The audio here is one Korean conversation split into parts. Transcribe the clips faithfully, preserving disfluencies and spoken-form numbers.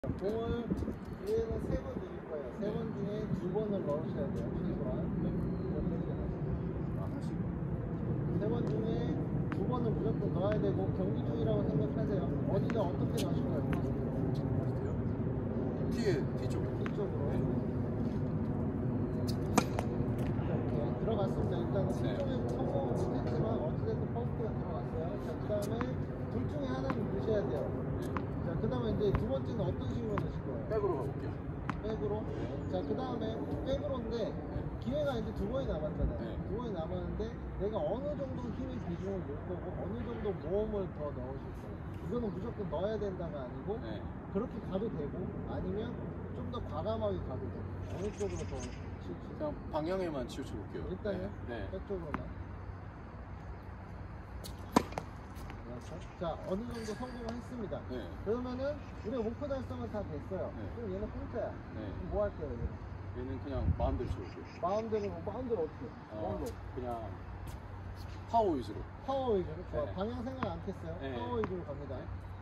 공을 얘는 세 번 드릴 거예요. 세 번 중에 두 번을 넣으셔야 돼요. 최소한. 아, 하시고. 세 번 중에 두 번을 무조건 넣어야 되고 경기 중이라고 생각하세요. 어디다 어떻게 넣으실 거예요? 티에 뒤쪽으로. 뒤쪽으로. 이렇게 들어갔습니다. 일단은 뒤쪽에 성공은 못했지만 어찌됐든 퍼스트가 들어갔어요. 자, 그 다음에 둘 중에 하나는 넣으셔야 돼요. 자, 그 다음에 이제 두 번째는 어떤 식으로 넣으실 거예요? 백으로 가볼게요. 백으로? 자, 그 다음에 백으로인데 기회가 이제 두 번이 남았잖아요. 네. 두 번이 남았는데 내가 어느 정도 힘의 비중을 넣을 거고 어느 정도 모험을 더 넣으실 거예요. 이거는 무조건 넣어야 된다가 아니고 네. 그렇게 가도 되고 아니면 좀 더 과감하게 가도 되고 어느 쪽으로 더 치우치세요? 그냥 방향에만 치우쳐 볼게요. 일단요? 네. 백 쪽으로만. 자, 어느 정도 성공을 했습니다. 네. 그러면은 우리가 목표 달성은 다 됐어요. 네. 그럼 얘는 공짜야. 네. 그럼 뭐 할게요, 얘는? 얘는 그냥 마음대로 치울게요. 마음대로, 마음대로 어떻게? 어, 마음대로. 그냥 파워 위주로. 파워 위주로? 좋아. 네. 방향 생각 안 했어요? 네. 파워 위주로 갑니다.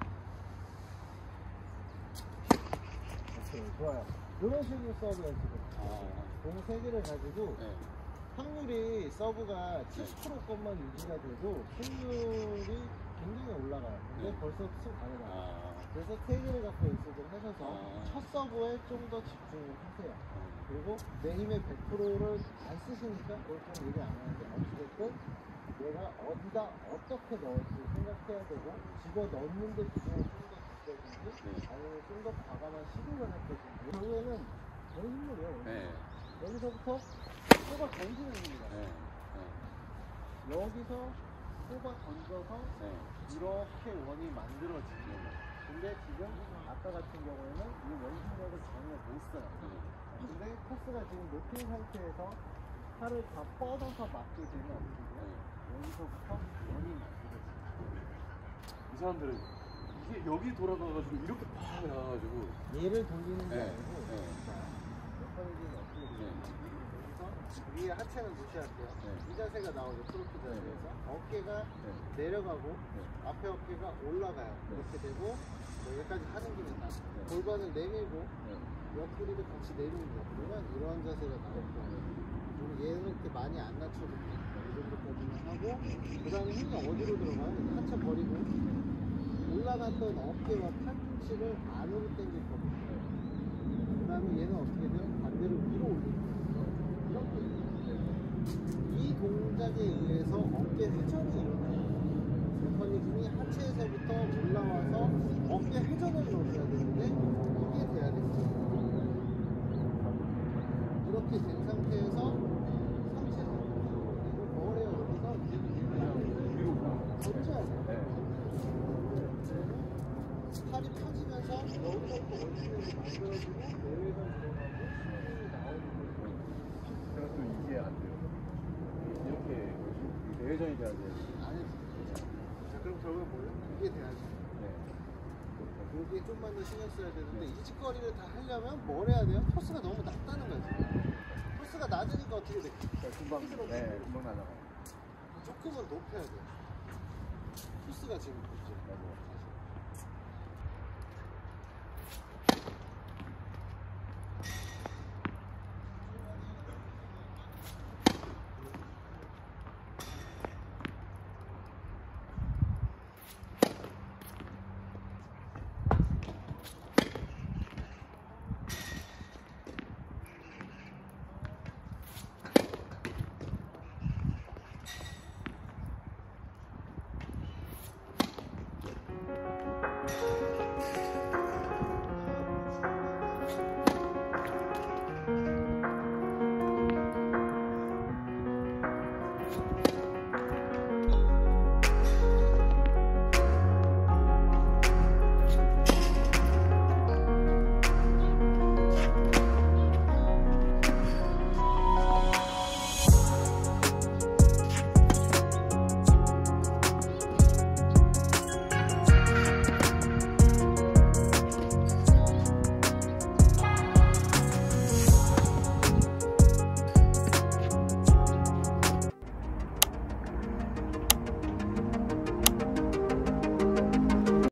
오케이, 좋아요. 이런 식으로 서브를 지금. 아. 공 세 개를 가지고 네. 확률이 서브가 칠십 퍼센트 것만 유지가 돼도 승률이 굉장히 올라가요. 근데 네. 벌써 쑥 가능해요. 아. 그래서 세 개를 갖고 연습을 하셔서 아. 첫 서브에 좀 더 집중을 하세요. 어. 그리고 내 힘의 백 퍼센트를 안 쓰시니까 그걸 좀 얘기 안 하는데 어찌됐든 내가 어디다 어떻게 넣을지 생각해야 되고 집어 넣는데 비중을 좀 더 줬다든지 네. 아니면 좀 더 과감한 시도를 했다든지 결국에는 내 힘물이에요. 네. 여기서부터 쏘가 던지는 힘입니다. 네. 네. 여기서 쏘가 던져서 네. 이렇게 원이 만들어지죠. 근데 지금 아까 같은 경우에는 이 원심력을 전혀 못 써요. 근데 코스가 지금 높인 상태에서 팔을 다 뻗어서 맞게 되면 어떻게 돼요? 여기서부터 원이 만들어져요. 이 사람들은 이게 여기 돌아가가지고 이렇게 팍 나가가지고. 얘를 돌리는 게 네. 아니고 네. 자, 메커니즘이 어떻게 네. 되냐면 여기서 위에 하체는 무시할게요. 네. 이 자세가 나오죠. 프로트 자세에서 어깨가 네. 내려가고 네. 앞에 어깨가 올라가요. 네. 이렇게 되고 여기까지 하는 길이 나. 네. 골반을 내밀고 네. 옆구리도 같이 내리는 거. 그러면 이런 자세가 나올 거예요. 그리고 얘는 이렇게 많이 안 낮춰도 돼요. 이 정도까지만 하고 그 다음에 힘이 어디로 들어가요? 하체 버리고 올라갔던 어깨와 팔꿈치를 안으로 당길 겁니다. 그 다음에 얘는 어떻게 돼요? 반대로 위로 올리는 거예요. 이렇게 이 동작에 의해서 어깨 회전이 일어나요. 메커니즘이 하체에서부터 올라와서 어깨 회전을 넣어줘야 되는데 이게 돼야 되겠죠. 이렇게 된 상태에서 상체적으로 이거 거울에 여기서 위로 던져야 돼요. 네. 팔이 펴지면서 여기서부터 원심력이 만들어지고 내외전 들어가고 힘이 나오는 거예요. 제가 또 이게 안 돼요. 이렇게 내회전이 돼야 돼요. 안 해도 자, 그럼 결국은 뭐예요? 이게 돼야지. 네. 여기에 좀만 더 신경 써야 되는데 이 짓거리를 다 하려면 뭘 해야 돼요? 토스가 너무 낮다는 거지. 토스가 낮으니까 어떻게 돼? 금방, 네, 금방 날아가요. 조금은 높여야 돼요. 토스가 지금 문제. 맞아요.